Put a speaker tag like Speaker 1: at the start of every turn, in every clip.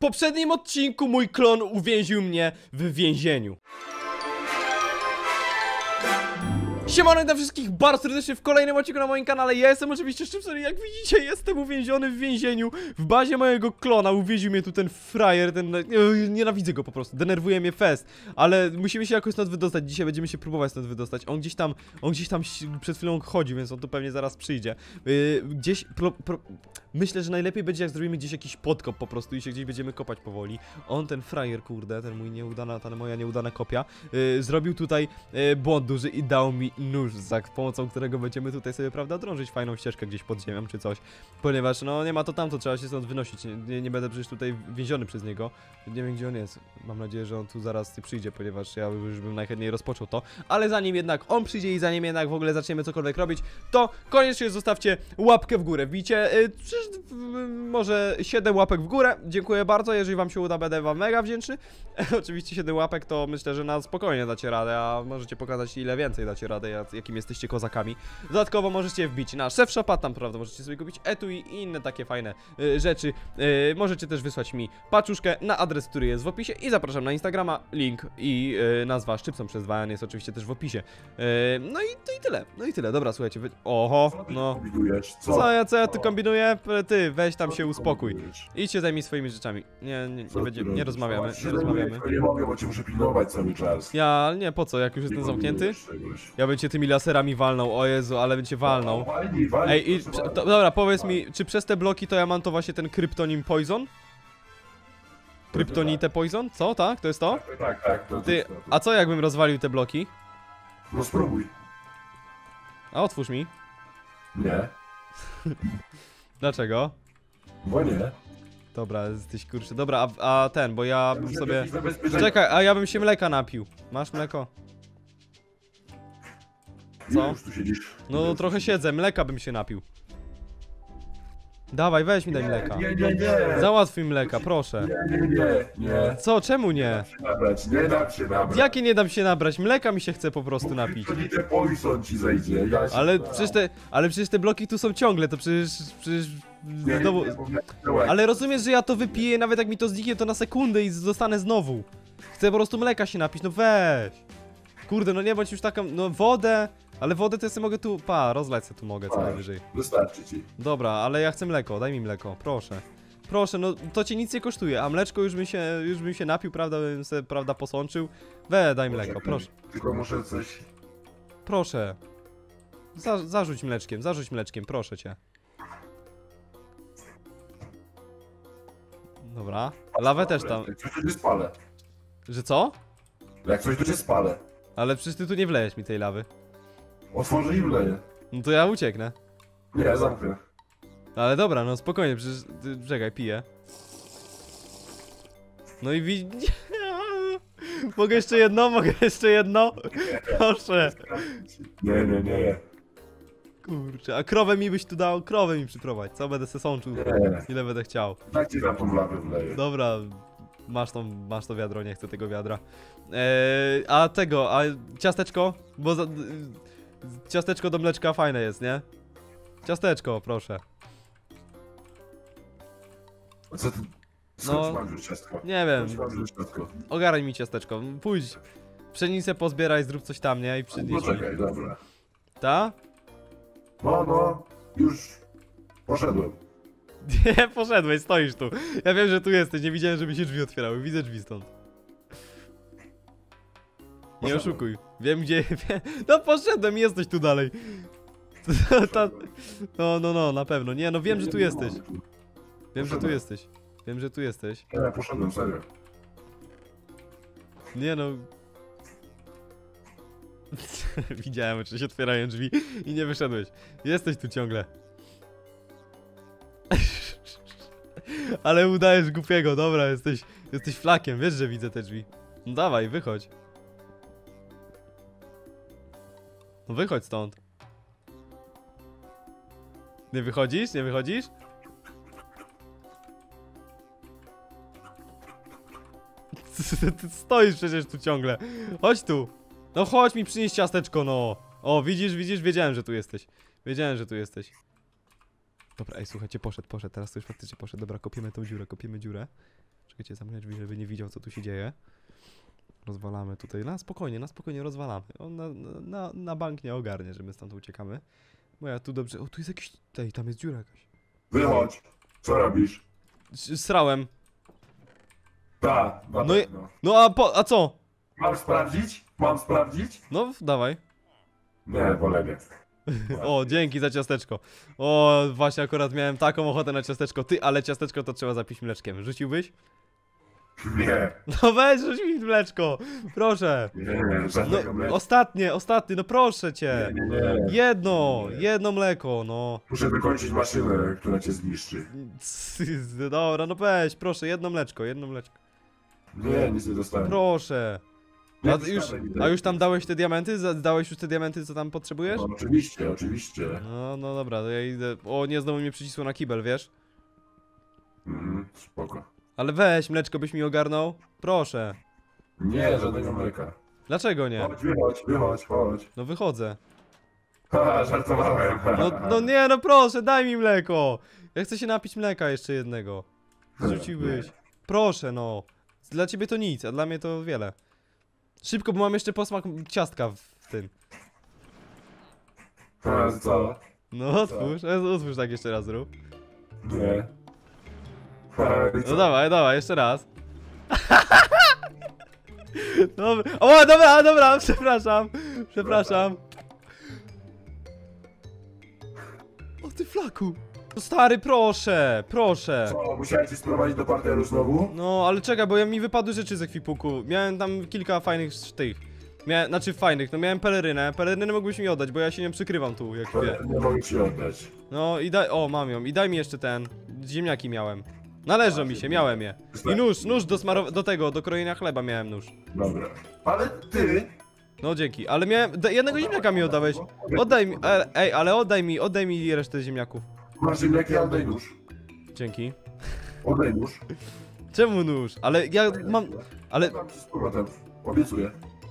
Speaker 1: poprzednim odcinku mój klon uwięził mnie w więzieniu. Siemano, witam wszystkich bardzo serdecznie w kolejnym odcinku na moim kanale. Ja jestem oczywiście Szczypson i jak widzicie jestem uwięziony w więzieniu w bazie mojego klona. Uwięził mnie tu ten frajer, nienawidzę go po prostu, denerwuje mnie fest. Ale musimy się jakoś stąd wydostać, dzisiaj będziemy się próbować stąd wydostać. On gdzieś tam przed chwilą chodzi, więc on tu pewnie zaraz przyjdzie. Myślę, że najlepiej będzie jak zrobimy gdzieś jakiś podkop po prostu i się gdzieś będziemy kopać powoli. On, ten frajer, kurde, ta moja nieudana kopia, zrobił tutaj błąd duży i dał mi nóż, za pomocą którego będziemy tutaj sobie, prawda, drążyć fajną ścieżkę gdzieś pod ziemią czy coś. Ponieważ, no, nie ma to tamto, trzeba się stąd wynosić. Nie będę przecież tutaj więziony przez niego. Nie wiem, gdzie on jest. Mam nadzieję, że on tu zaraz przyjdzie, ponieważ ja już bym najchętniej rozpoczął to. Ale zanim jednak on przyjdzie i zanim jednak w ogóle zaczniemy cokolwiek robić, to koniecznie zostawcie łapkę w górę. Widzicie, może 7 łapek w górę. Dziękuję bardzo, jeżeli wam się uda, będę wam mega wdzięczny. Oczywiście 7 łapek to myślę, że na spokojnie dacie radę, a możecie pokazać ile więcej dacie radę, jakim jesteście kozakami. Dodatkowo możecie wbić na Chef Shopa, tam prawda możecie sobie kupić etui i inne takie fajne rzeczy. Możecie też wysłać mi paczuszkę na adres, który jest w opisie i zapraszam na Instagrama, link i nazwa Szczypson przez 2N jest oczywiście też w opisie. No i tyle, dobra, słuchajcie, oho, no. Co ja tu kombinuję? Ty, weź tam się uspokój. Idź się zajmij swoimi rzeczami. Nie rozmawiamy.
Speaker 2: Nie mogę, bo cię muszę pilnować cały czas.
Speaker 1: Ja, nie, po co, jak już jestem zamknięty? Ja bym cię tymi laserami walnął, o Jezu, ale bym cię walnął. Ej, dobra, powiedz mi, czy przez te bloki to ja mam to właśnie ten kryptonim poison? Kryptonite poison? Co, tak? To jest to?
Speaker 2: Tak.
Speaker 1: Ty, a co jakbym rozwalił te bloki?
Speaker 2: No spróbuj.
Speaker 1: A otwórz mi.
Speaker 2: Nie.
Speaker 1: Dlaczego?
Speaker 2: Bo nie.
Speaker 1: Dobra, jesteś kurczę. Dobra, a ten, bo ja bym sobie... Czekaj, a ja bym się mleka napił. Masz mleko? Co?
Speaker 2: Już tu siedzisz.
Speaker 1: No trochę siedzę, mleka bym się napił. Dawaj, weź mi daj mleka.
Speaker 2: Nie.
Speaker 1: Załatw mi mleka, proszę.
Speaker 2: Nie.
Speaker 1: Co, czemu nie?
Speaker 2: Nie dam się nabrać.
Speaker 1: Jakie nie dam się nabrać? Mleka mi się chce po prostu napić.
Speaker 2: Te poison ci zejdzie.
Speaker 1: Ale przecież te bloki tu są ciągle, to przecież znowu... Ale rozumiesz, że ja to wypiję, nawet jak mi to zniknie, to na sekundę i zostanę znowu. Chcę po prostu mleka się napić, no weź. Kurde, no nie bądź już taką, no wodę. Ale wodę to ja sobie mogę tu, rozlać sobie tu mogę co najwyżej.
Speaker 2: Wystarczy ci.
Speaker 1: Dobra, ale ja chcę mleko, daj mi mleko, proszę. Proszę, no to ci nic nie kosztuje, a mleczko już bym się napił, prawda, bym sobie, prawda, posączył. Daj mleko, proszę.
Speaker 2: Tylko muszę coś...
Speaker 1: Proszę. Zarzuć mleczkiem, proszę cię. Dobra, lawę też tam.
Speaker 2: Jak coś to cię spalę.
Speaker 1: Że co?
Speaker 2: Jak coś to cię spalę.
Speaker 1: Ale przecież ty tu nie wlejesz mi tej lawy.
Speaker 2: Otworzę i wleję.
Speaker 1: No to ja ucieknę.
Speaker 2: Nie, zamknę.
Speaker 1: Ale dobra, no spokojnie, przecież... Czekaj, piję. No i Mogę jeszcze jedno? Proszę.
Speaker 2: Nie.
Speaker 1: Kurczę, a krowę mi byś tu dał? Krowę mi przyprowadź, co? Będę se sączył, ile będę chciał.
Speaker 2: Tak ci tam tą lawę wleję.
Speaker 1: Dobra, masz to wiadro, nie chcę tego wiadra. A ciasteczko? Bo ciasteczko do mleczka fajne jest, nie? Ciasteczko, proszę.
Speaker 2: A co ty? Skąd mam wziąć ciastko?
Speaker 1: Nie wiem.
Speaker 2: Skąd mam wziąć ciastko?
Speaker 1: Ogarnij mi ciasteczko, pójdź. Pszenicę pozbieraj, zrób coś tam, nie? I przynieś.
Speaker 2: Poczekaj, dobra.
Speaker 1: Ta?
Speaker 2: No, już poszedłem.
Speaker 1: Nie, poszedłeś, stoisz tu. Ja wiem, że tu jesteś, nie widziałem, żeby się drzwi otwierały. Widzę drzwi stąd. Nie oszukuj. Wiem gdzie... No poszedłem, jesteś tu dalej. No, na pewno. Nie, no wiem, że tu jesteś. Wiem, że tu jesteś.
Speaker 2: Ja poszedłem, serio.
Speaker 1: Nie no... Widziałem, czy się otwierają drzwi i nie wyszedłeś. Jesteś tu ciągle. Ale udajesz głupiego, dobra, jesteś flakiem, wiesz, że widzę te drzwi. No dawaj, wychodź. No wychodź stąd. Nie wychodzisz? Ty stoisz przecież tu ciągle. Chodź tu. No chodź mi przynieść ciasteczko, no. O, widzisz? Wiedziałem, że tu jesteś. Dobra, ej, słuchajcie, poszedł. Teraz to już faktycznie poszedł. Dobra, kopiemy tą dziurę, Czekajcie, zamknę drzwi, żeby nie widział, co tu się dzieje. Rozwalamy tutaj, na spokojnie rozwalamy. On na bank nie ogarnie, że my stąd uciekamy. Bo ja tu dobrze, o tu jest jakiś, tam jest dziura jakaś.
Speaker 2: Wychodź. Co robisz?
Speaker 1: Srałem.
Speaker 2: Tak, na
Speaker 1: No i-
Speaker 2: pewno.
Speaker 1: No a co?
Speaker 2: Mam sprawdzić? Mam sprawdzić?
Speaker 1: No, dawaj.
Speaker 2: Nie, wolę nie.
Speaker 1: O, dzięki za ciasteczko. O, właśnie akurat miałem taką ochotę na ciasteczko. Ty, ale ciasteczko to trzeba zapić mleczkiem. Rzuciłbyś?
Speaker 2: Nie.
Speaker 1: No weź, rzuć mi mleczko. Proszę.
Speaker 2: Nie, żadnego
Speaker 1: No,
Speaker 2: mleka.
Speaker 1: ostatnie, no proszę cię.
Speaker 2: Nie.
Speaker 1: Jedno mleko, no.
Speaker 2: Muszę dokończyć maszynę, która cię zniszczy.
Speaker 1: Dobra, no weź, proszę, jedno mleczko.
Speaker 2: Nie, nic nie dostałem.
Speaker 1: Proszę.
Speaker 2: Nie
Speaker 1: A już tam dałeś te diamenty? Dałeś już te diamenty, co tam potrzebujesz?
Speaker 2: No, oczywiście.
Speaker 1: No dobra, to ja idę. O nie, znowu mnie przycisło na kibel, wiesz?
Speaker 2: Spoko.
Speaker 1: Ale weź, mleczko byś mi ogarnął. Proszę.
Speaker 2: Nie, żadnego mleka.
Speaker 1: Dlaczego nie?
Speaker 2: Chodź.
Speaker 1: No wychodzę.
Speaker 2: Haha, żartowałem.
Speaker 1: No nie, no proszę, daj mi mleko. Ja chcę się napić mleka jeszcze jednego. Zrzuciłbyś. Proszę, no. Dla ciebie to nic, a dla mnie to wiele. Szybko, bo mam jeszcze posmak ciastka w tym.
Speaker 2: Co?
Speaker 1: No otwórz tak jeszcze raz zrób.
Speaker 2: Nie.
Speaker 1: No dawaj, jeszcze raz. Dobra, o dobra, przepraszam. O ty flaku. No stary, proszę.
Speaker 2: Co, musiałem cię sprowadzić do parteru znowu?
Speaker 1: No, ale czekaj, bo mi wypadły rzeczy z ekwipunku. Miałem tam kilka fajnych tych. Znaczy fajnych, no miałem pelerynę. Pelerynę mógłbyś mi oddać, bo ja się nie przykrywam tu, jak wie.
Speaker 2: Nie mogę ci oddać.
Speaker 1: No i mam ją. I daj mi jeszcze ten. Ziemniaki miałem. Należą mi się, miałem je. I nóż do krojenia chleba miałem nóż.
Speaker 2: Dobra. Ale ty...
Speaker 1: No dzięki, ale miałem. Jednego ziemniaka mi oddałeś. Oddaj mi. Ale oddaj mi resztę ziemniaków.
Speaker 2: Masz ziemniaki, oddaj nóż.
Speaker 1: Dzięki.
Speaker 2: Oddaj nóż.
Speaker 1: Czemu nóż? Ale ja mam. Ale.
Speaker 2: Dam ci z powrotem. Obiecuję.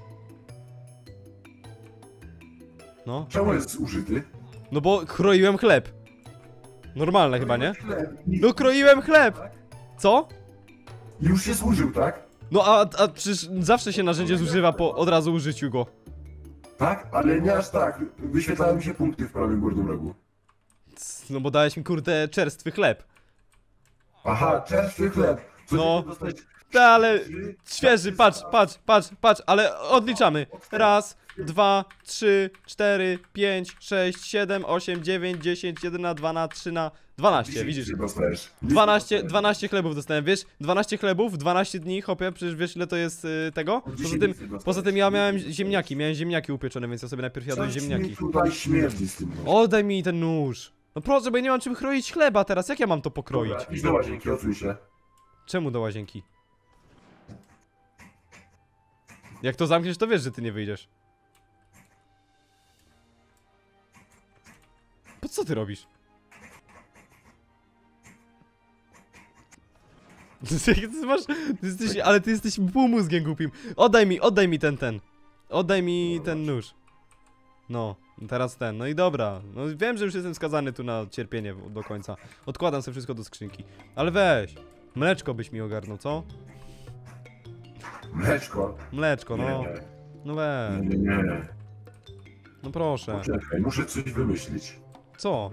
Speaker 1: No.
Speaker 2: Czemu jest użyty?
Speaker 1: No bo kroiłem chleb. Normalne chyba, nie?
Speaker 2: Chleb.
Speaker 1: No kroiłem chleb! Co?
Speaker 2: Już się służył, tak?
Speaker 1: No a przecież zawsze się narzędzie zużywa po od razu użyciu go.
Speaker 2: Tak? Ale nie aż tak. Wyświetlały mi się punkty w prawym górnym rogu.
Speaker 1: No bo dałeś mi kurde czerstwy chleb.
Speaker 2: Aha, czerstwy chleb. Co
Speaker 1: No.
Speaker 2: ty dostać?
Speaker 1: Ale świeży, patrz, ale odliczamy. Raz, 2, 3, 4, 5, 6, 7, 8, 9, 10, 11, 12, 13, 12, widzisz? 12 chlebów dostałem, wiesz? 12 chlebów, 12 dni, hopie, przecież wiesz ile to jest tego? Poza tym ja miałem ziemniaki upieczone, więc ja sobie najpierw jadłem ziemniaki.
Speaker 2: Tutaj śmierdzi z tym.
Speaker 1: Oddaj mi ten nóż. No proszę, bo ja nie mam czym kroić chleba teraz, jak ja mam to pokroić?
Speaker 2: Dobra, idź do łazienki, odsuń się.
Speaker 1: Czemu do łazienki? Jak to zamkniesz, to wiesz, że ty nie wyjdziesz. Po co ty robisz? Ale ty jesteś półmózgiem głupim. Oddaj mi ten. Oddaj mi ten nóż. No, teraz ten. No i dobra. No wiem, że już jestem skazany tu na cierpienie do końca. Odkładam sobie wszystko do skrzynki. Ale weź. Mleczko byś mi ogarnął, co? Mleczko, no.
Speaker 2: Nie.
Speaker 1: No weź.
Speaker 2: Nie.
Speaker 1: No proszę.
Speaker 2: Poczekaj, muszę coś wymyślić.
Speaker 1: Co?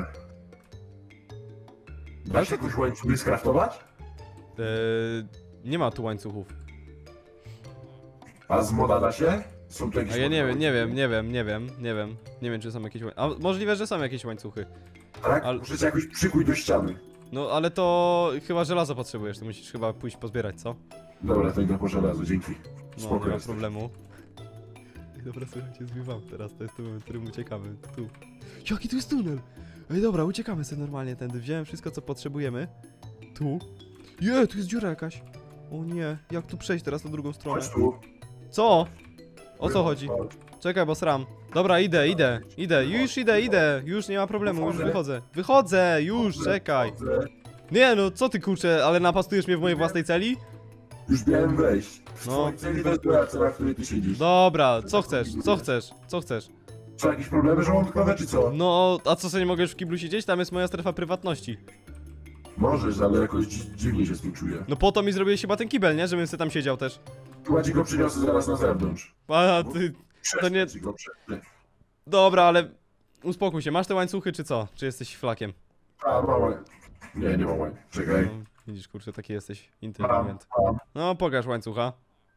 Speaker 2: Da się jakoś łańcuchy skraftować?
Speaker 1: Nie ma tu łańcuchów.
Speaker 2: A z moda da się? Są tu jakieś
Speaker 1: A ja nie
Speaker 2: łańcuchy?
Speaker 1: wiem. Nie wiem, czy są jakieś łańcuchy. A możliwe, że są jakieś łańcuchy.
Speaker 2: Tak?
Speaker 1: ale-
Speaker 2: Muszę cię jakoś przykuć do ściany.
Speaker 1: No ale to chyba żelazo potrzebujesz, to musisz chyba pójść pozbierać, co?
Speaker 2: Dobra, to idę po żelazo, dzięki.
Speaker 1: No,
Speaker 2: Spoko
Speaker 1: nie ma
Speaker 2: jest.
Speaker 1: problemu. Dobra, słuchajcie, zbywam teraz, to jest ten moment, w którym uciekamy. Tu. Jaki tu jest tunel? Ej, dobra, uciekamy sobie normalnie tędy. Wziąłem wszystko, co potrzebujemy. Tu. Tu jest dziura jakaś. O nie, jak tu przejść teraz na drugą stronę?
Speaker 2: Chodź tu.
Speaker 1: Co? O co chodzi? Czekaj, bo sram. Dobra, idę. Już idę. Już nie ma problemu, już wychodzę. Wychodzę, już, czekaj. Nie no, co ty kurczę, ale napastujesz mnie w mojej własnej celi?
Speaker 2: Już miałem wejść.
Speaker 1: No.
Speaker 2: Celi to jest twoja cela, w której ty siedzisz.
Speaker 1: Dobra, co chcesz?
Speaker 2: Czy jakieś problemy żołądkowe, czy co?
Speaker 1: No, a co, sobie nie mogę już w kiblu siedzieć? Tam jest moja strefa prywatności.
Speaker 2: Możesz, ale jakoś dziwnie się z tym czuję.
Speaker 1: No po to mi zrobiłeś chyba ten kibel, nie? Żebym sobie tam siedział też.
Speaker 2: Chyba ci go przyniosę zaraz na zewnątrz.
Speaker 1: A ty... To nie...
Speaker 2: Ci go prześlę.
Speaker 1: Dobra, ale... Uspokój się, masz te łańcuchy czy co? Czy jesteś flakiem?
Speaker 2: A, mała. Nie ma łań. Czekaj.
Speaker 1: No, widzisz, kurczę, taki jesteś inteligent.
Speaker 2: Mam.
Speaker 1: No, pokaż łańcucha.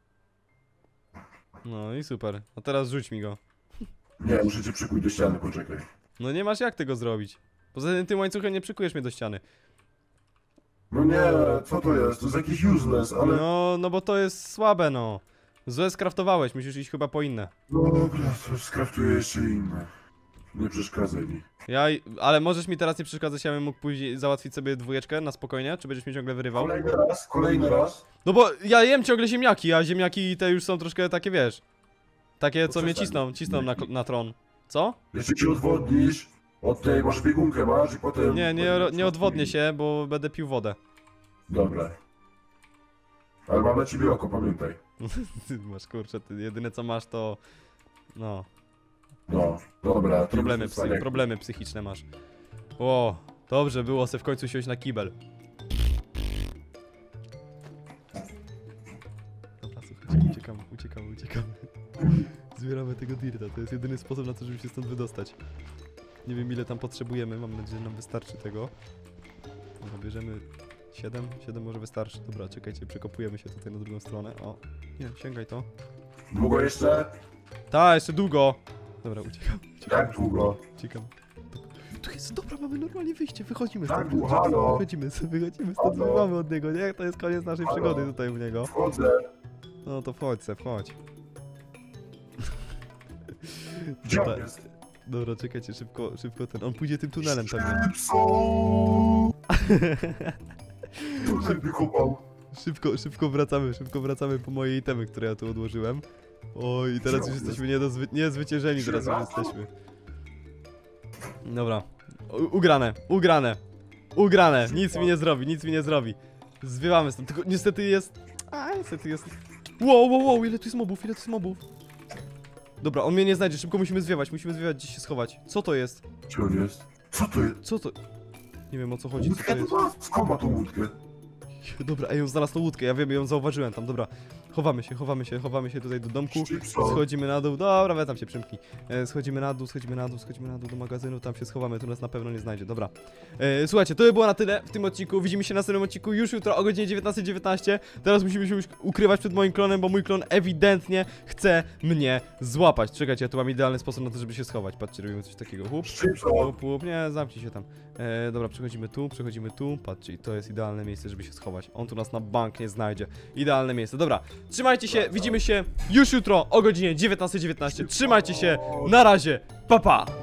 Speaker 1: No i super. A teraz rzuć mi go.
Speaker 2: Nie, muszę cię przykuć do ściany, poczekaj.
Speaker 1: No nie masz jak tego zrobić. Poza tym łańcuchem nie przykujesz mnie do ściany.
Speaker 2: No nie, co to jest? To jest jakiś useless, ale...
Speaker 1: No bo to jest słabe, no. Złe skraftowałeś, musisz iść chyba po inne.
Speaker 2: No dobra, to skraftuję jeszcze inne. Nie przeszkadzaj mi.
Speaker 1: Ale możesz mi teraz nie przeszkadzać, ja bym mógł później załatwić sobie dwójeczkę na spokojnie, czy będziesz mnie ciągle wyrywał?
Speaker 2: Kolejny raz.
Speaker 1: No bo ja jem ciągle ziemniaki, a ziemniaki te już są troszkę takie, wiesz... Takie, co mnie cisną na tron. Co?
Speaker 2: Jeszcze ci odwodnisz od tej, masz biegunkę masz i potem...
Speaker 1: Nie odwodnię się, bo będę pił wodę.
Speaker 2: Dobra. Ale mam na ciebie oko, pamiętaj.
Speaker 1: Ty masz, kurczę, ty jedyne co masz to... No,
Speaker 2: No, dobra.
Speaker 1: problemy psychiczne masz. O, dobrze było se w końcu siąść na kibel. Dobra, słuchajcie, uciekamy. Zbieramy tego dirta, to jest jedyny sposób na to, żeby się stąd wydostać. Nie wiem ile tam potrzebujemy, mam nadzieję, że nam wystarczy tego. Dobra, bierzemy 7 może wystarczy. Dobra, czekajcie, przekopujemy się tutaj na drugą stronę. O, nie, sięgaj to.
Speaker 2: Długo jeszcze?
Speaker 1: Ta, jeszcze długo. Dobra, uciekam.
Speaker 2: Jak długo?
Speaker 1: Uciekam. Tu jest, dobra, mamy normalnie wyjście, wychodzimy
Speaker 2: Tak,
Speaker 1: stąd.
Speaker 2: halo.
Speaker 1: Wychodzimy stąd,
Speaker 2: Halo.
Speaker 1: zbywamy od niego, nie? To jest koniec naszej
Speaker 2: Halo.
Speaker 1: przygody tutaj u niego.
Speaker 2: Wchodzę.
Speaker 1: No to wchodź.
Speaker 2: Gdzie
Speaker 1: Dobra,
Speaker 2: on jest?
Speaker 1: dobra, czekajcie, szybko ten, on pójdzie tym tunelem pewnie.
Speaker 2: Szybko! Tunel wykopał.
Speaker 1: Szybko wracamy po moje itemy, które ja tu odłożyłem. Oj, i teraz już jesteśmy niezwyciężeni, teraz już jesteśmy. Dobra. Ugrane. Nic mi nie zrobi. Zwiewamy stąd, tylko niestety jest... Wow, ile tu jest mobów. Dobra, on mnie nie znajdzie, szybko musimy zwiewać, gdzieś się schować. Co to jest?
Speaker 2: Gdzie on jest? Co to jest?
Speaker 1: Co to? Nie wiem o co chodzi, co to
Speaker 2: Łódkę
Speaker 1: jest.
Speaker 2: tu ma? Skąd ma tą łódkę?
Speaker 1: Dobra, ej, on znalazł tą łódkę, ja wiem, ją zauważyłem tam, dobra. Chowamy się tutaj do domku. Schodzimy na dół, dobra, weź tam się przymknij. Schodzimy na dół do magazynu, tam się schowamy, tu nas na pewno nie znajdzie, dobra. Słuchajcie, to by było na tyle w tym odcinku, widzimy się na następnym odcinku już jutro o godzinie 19:19. Teraz musimy się już ukrywać przed moim klonem, bo mój klon ewidentnie chce mnie złapać. Czekajcie, ja tu mam idealny sposób na to, żeby się schować, patrzcie, robimy coś takiego, łup, nie, zamknij się tam. Dobra, przechodzimy tu, patrzcie, to jest idealne miejsce, żeby się schować. On tu nas na bank nie znajdzie. Idealne miejsce, dobra. Trzymajcie się, widzimy się już jutro o godzinie 19:19. Trzymajcie się, na razie, pa pa!